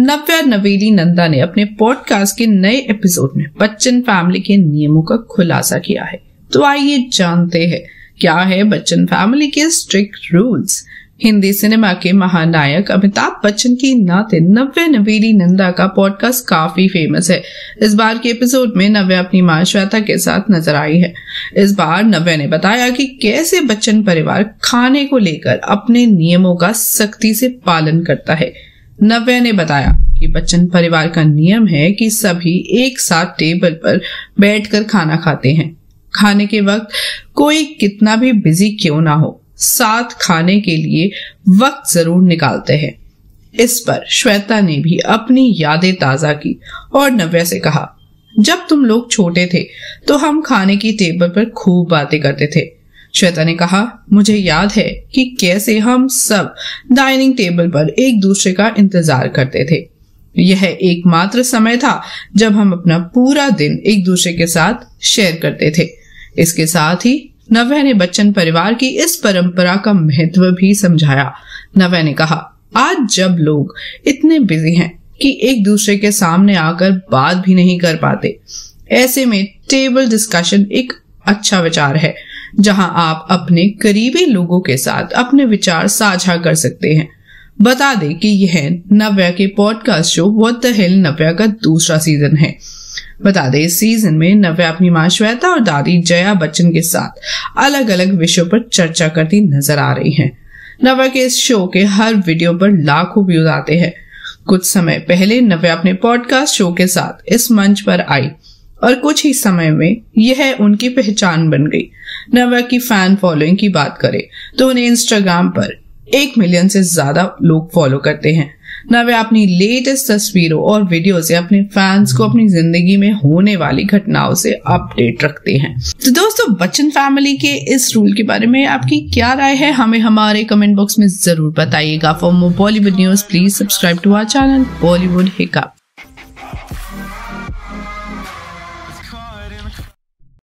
नव्या नवेली नंदा ने अपने पॉडकास्ट के नए एपिसोड में बच्चन फैमिली के नियमों का खुलासा किया है। तो आइए जानते हैं क्या है बच्चन फैमिली के स्ट्रिक्ट रूल्स। हिंदी सिनेमा के महानायक अमिताभ बच्चन की नाते नव्या नवेली नंदा का पॉडकास्ट काफी फेमस है। इस बार के एपिसोड में नव्या अपनी मां श्वेता के साथ नजर आई है। इस बार नव्या ने बताया कि कैसे बच्चन परिवार खाने को लेकर अपने नियमों का सख्ती से पालन करता है। नव्या ने बताया कि बच्चन परिवार का नियम है कि सभी एक साथ टेबल पर बैठकर खाना खाते हैं। खाने के वक्त कोई कितना भी बिजी क्यों ना हो, साथ खाने के लिए वक्त जरूर निकालते हैं। इस पर श्वेता ने भी अपनी यादें ताजा की और नव्या से कहा, जब तुम लोग छोटे थे तो हम खाने की टेबल पर खूब बातें करते थे। श्वेता ने कहा, मुझे याद है कि कैसे हम सब डाइनिंग टेबल पर एक दूसरे का इंतजार करते थे। यह एकमात्र समय था जब हम अपना पूरा दिन एक दूसरे के साथ शेयर करते थे। इसके साथ ही नव्या ने बच्चन परिवार की इस परंपरा का महत्व भी समझाया। नव्या ने कहा, आज जब लोग इतने बिजी हैं कि एक दूसरे के सामने आकर बात भी नहीं कर पाते, ऐसे में टेबल डिस्कशन एक अच्छा विचार है जहां आप अपने करीबी लोगों के साथ अपने विचार साझा कर सकते हैं। बता दें कि यह नव्या के podcast show what the hell Navya का दूसरा सीजन है। बता दें, इस सीजन में नव्या अपनी मां श्वेता और दादी जया बच्चन के साथ अलग अलग विषयों पर चर्चा करती नजर आ रही हैं। नव्या के इस शो के हर वीडियो पर लाखों व्यूज आते हैं। कुछ समय पहले नव्या अपने पॉडकास्ट शो के साथ इस मंच पर आई और कुछ ही समय में यह उनकी पहचान बन गई। नव्या की फैन फॉलोइंग की बात करें तो उन्हें इंस्टाग्राम पर 1 मिलियन से ज्यादा लोग फॉलो करते हैं। नव्या अपनी लेटेस्ट तस्वीरों और वीडियो से अपने फैंस को अपनी जिंदगी में होने वाली घटनाओं से अपडेट रखते हैं। तो दोस्तों, बच्चन फैमिली के इस रूल के बारे में आपकी क्या राय है, हमें हमारे कमेंट बॉक्स में जरूर बताइएगा। For more Bollywood news please subscribe to our channel Bollywood hiccup.